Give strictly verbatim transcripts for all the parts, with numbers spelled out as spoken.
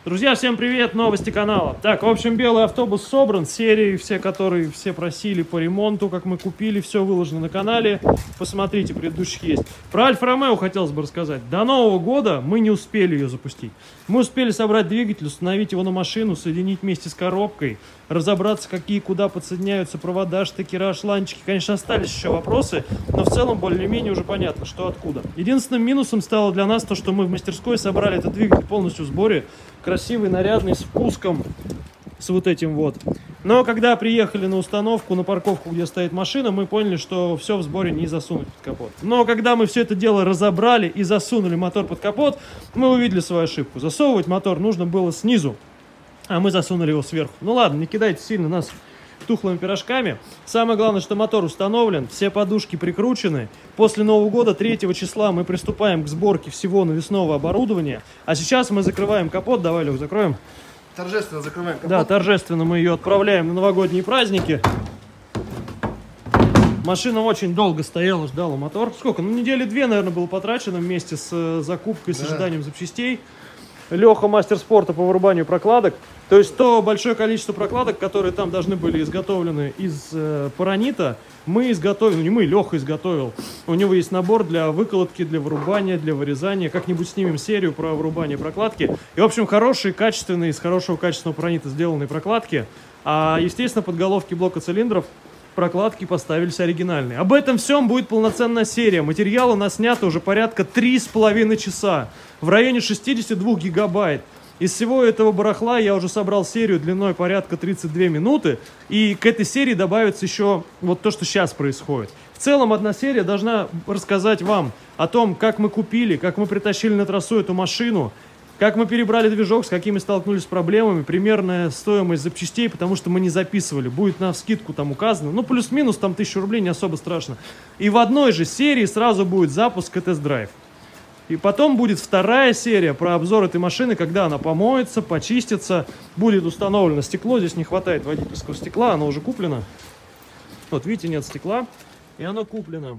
Друзья, всем привет, новости канала. Так, в общем, белый автобус собран, серии, все, которые все просили по ремонту, как мы купили, все выложено на канале. Посмотрите, предыдущих есть. Про Альфа-Ромео хотелось бы рассказать. До Нового года мы не успели ее запустить. Мы успели собрать двигатель, установить его на машину, соединить вместе с коробкой, разобраться, какие куда подсоединяются провода, штекера, шланчики. Конечно, остались еще вопросы, но в целом более-менее уже понятно, что откуда. Единственным минусом стало для нас то, что мы в мастерской собрали этот двигатель полностью в сборе. Красивый, нарядный, с впуском, с вот этим вот. Но когда приехали на установку, на парковку, где стоит машина, мы поняли, что все в сборе не засунуть под капот. Но когда мы все это дело разобрали и засунули мотор под капот, мы увидели свою ошибку. Засовывать мотор нужно было снизу, а мы засунули его сверху. Ну ладно, не кидайте сильно нас тухлыми пирожками. Самое главное, что мотор установлен, все подушки прикручены. После Нового года, третьего числа, мы приступаем к сборке всего навесного оборудования. А сейчас мы закрываем капот. Давай, Лёх, закроем. Торжественно закрываем капот. Да, торжественно мы ее отправляем на новогодние праздники. Машина очень долго стояла, ждала мотор. Сколько? Ну, недели две, наверное, было потрачено вместе с закупкой, с да. ожиданием запчастей. Леха мастер спорта по вырубанию прокладок. То есть то большое количество прокладок, которые там должны были изготовлены из э, паранита, мы изготовили, ну не мы, Леха изготовил. У него есть набор для выколотки, для вырубания, для вырезания. Как-нибудь снимем серию про вырубание прокладки. И, в общем, хорошие, качественные, из хорошего качественного паранита сделанные прокладки. А, естественно, подголовки блока цилиндров прокладки поставились оригинальные. Об этом всем будет полноценная серия. Материала наснято уже порядка три с половиной часа. В районе шестидесяти двух гигабайт. Из всего этого барахла я уже собрал серию длиной порядка тридцать две минуты. И к этой серии добавится еще вот то, что сейчас происходит. В целом, одна серия должна рассказать вам о том, как мы купили, как мы притащили на трассу эту машину, как мы перебрали движок, с какими столкнулись с проблемами, примерная стоимость запчастей, потому что мы не записывали. Будет на вскидку там указано. Ну, плюс-минус, там тысячу рублей, не особо страшно. И в одной же серии сразу будет запуск и тест-драйв. И потом будет вторая серия про обзор этой машины, когда она помоется, почистится, будет установлено стекло. Здесь не хватает водительского стекла, оно уже куплено. Вот, видите, нет стекла, и оно куплено.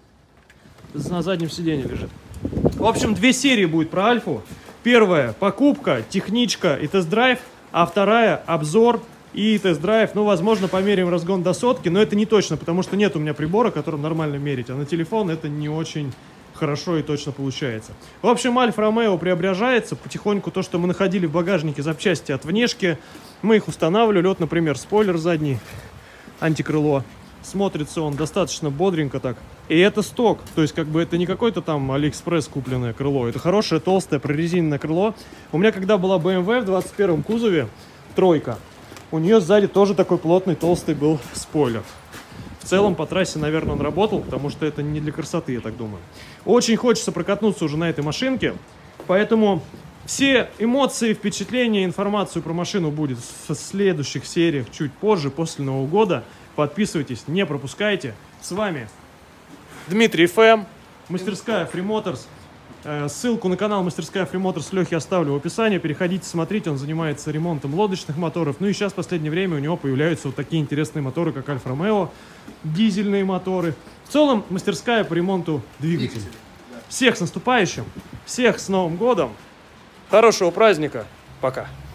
На заднем сиденье лежит. В общем, две серии будет про Альфу. Первая – покупка, техничка и тест-драйв, а вторая – обзор и тест-драйв. Ну, возможно, померяем разгон до сотки, но это не точно, потому что нет у меня прибора, которым нормально мерить, а на телефон это не очень хорошо и точно получается. В общем, Альфа-Ромео преображается потихоньку. То, что мы находили в багажнике запчасти от внешки, мы их устанавливали. Вот, например, спойлер задний, антикрыло. Смотрится он достаточно бодренько так. И это сток, то есть как бы это не какой-то там Алиэкспресс купленное крыло. Это хорошее, толстое, прорезиненное крыло. У меня когда была бэ эм вэ в двадцать первом кузове, тройка, у нее сзади тоже такой плотный, толстый был спойлер. В целом по трассе, наверное, он работал, потому что это не для красоты, я так думаю. Очень хочется прокатнуться уже на этой машинке, поэтому все эмоции, впечатления, информацию про машину будет в следующих сериях чуть позже, после Нового года. Подписывайтесь, не пропускайте. С вами Дмитрий эф эм, мастерская Free Motors. Ссылку на канал мастерская Free Motors Лехи оставлю в описании. Переходите, смотрите, он занимается ремонтом лодочных моторов. Ну и сейчас в последнее время у него появляются вот такие интересные моторы, как Альфа-Ромео, дизельные моторы. В целом, мастерская по ремонту двигателей. Всех с наступающим, всех с Новым годом, хорошего праздника, пока.